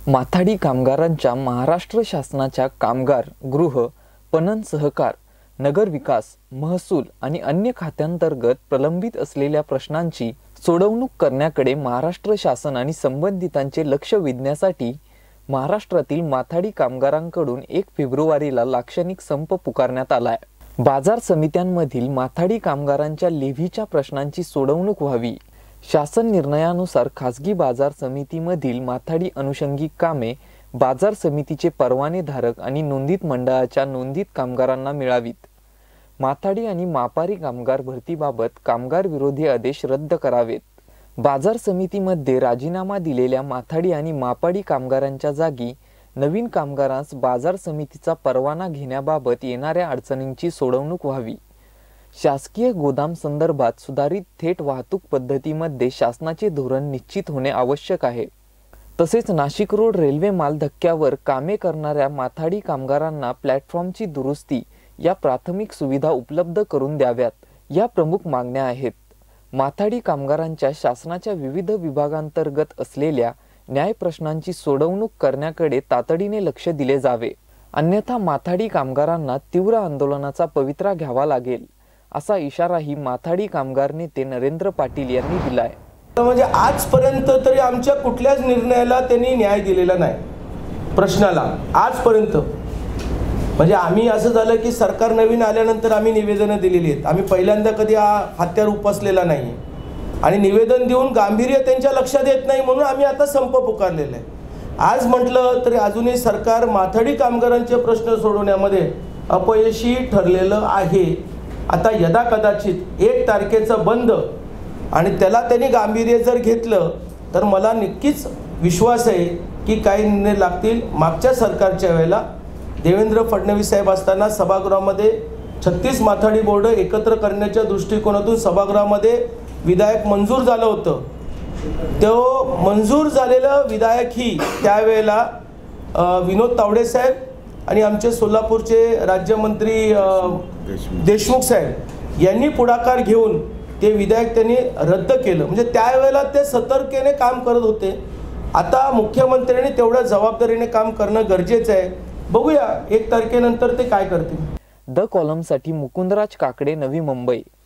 माथाडी कामगारांच्या महाराष्ट्र शासनाच्या कामगार, गृह, पणन सहकार, नगर विकास, महसूल आणि अन्य खात्यांतर्गत प्रलंबित असलेल्या प्रश्नांची सोडवणूक करण्याकडे महाराष्ट्र शासन आणि संबंधितांचे लक्ष वेधण्यासाठी महाराष्ट्रातील माथाडी कामगारांकडून 1 फेब्रुवारीला लाक्षणिक संप पुकारण्यात आला आहे। बाजार समित्यांमधील माथाडी कामगारांच्या लेव्हीच्या प्रश्नांची सोडवणूक व्हावी। शासन निर्णयानुसार खासगी बाजार समितीमधील माथाडी अनुषंगिक कामे बाजार समितीचे परवानेधारक आणि नोंदीत मंडळाच्या नोंदीत कामगारांना मिळावीत। माथाडी आणि मापारी कामगार भरतीबाबत कामगार विरोधी आदेश रद्द करावेत। बाजार समितीमध्ये राजीनामा दिलेल्या माथाडी आणि मापाडी कामगारांच्या जागी नवीन कामगारांस बाजार समितीचा परवाना घेण्याबाबत येणाऱ्या अडचणींची सोडवणूक व्हावी। शासकीय गोदाम संदर्भात सुधारित थेट वाहतूक पद्धतीमध्ये शासनाचे धोरण निश्चित होणे आवश्यक आहे। तसेच नाशिक रोड रेल्वे माल धक्क्यावर कामे करणाऱ्या माथाडी कामगारांना प्लॅटफॉर्मची दुरुस्ती या प्राथमिक सुविधा उपलब्ध करून द्याव्यात, या प्रमुख मागण्या आहेत। माथाडी कामगारांच्या शासनाच्या विविध विभागांतर्गत असलेल्या न्याय प्रश्नांची सोडवणूक करण्याकडे तातडीने लक्ष दिले जावे, अन्यथा माथाडी कामगारांना तीव्र आंदोलनाचा पवित्रा घ्यावा लागेल, असा इशाराही माथाडी कामगार नेते नरेंद्र पाटील यांनी दिलाय। म्हणजे आजपर्यंत तरी आमच्या कुठल्याच निर्णयाला त्यांनी न्याय दिलेला नाही प्रश्नाला आजपर्यंत। म्हणजे आम्ही असं झालं की सरकार नवीन आल्यानंतर आम्ही निवेदनं दिलेली आहेत, आम्ही पहिल्यांदा कधी हत्यार उपसलेला नाही आणि निवेदन देऊन गांभीर्य त्यांच्या लक्षात येत नाही म्हणून आम्ही आता संप पुकारलेला आहे। आज म्हटलं तरी अजूनही सरकार माथाडी कामगारांचे प्रश्न सोडवण्यामध्ये अपयशी ठरलेलं आहे। आता यदा कदाचित 1 तारखेचं बंद आणि त्याला त्यांनी गांभीर्य जर घेतलं तर मला नक्कीच विश्वास आहे की काही निर्णय लागतील। मागच्या सरकारच्या वेळेला देवेंद्र फडणवीस साहेब असताना सभागृहामध्ये 36 माथाडी बोर्ड एकत्र करण्याच्या दृष्टिकोनातून सभागृहामध्ये विधेयक मंजूर झालं होतं। तो मंजूर झालेलं विधेयक ही त्यावेळेला विनोद तावडे साहेब आणि आमचे सोलापूरचे राज्यमंत्री देशमुख साहेब यांनी पुढाकार घेऊन ते विधेयक त्यांनी रद्द केलं। म्हणजे त्यावेळेला ते सतर्कतेने काम करत होते। आता मुख्यमंत्र्यांनी तेवढ्या जबाबदारीने काम करणं गरजेचं आहे। बघूया 1 तारखेनंतर ते काय करतील। द कॉलमसाठी मुकुंदराज काकडे, नवी मुंबई।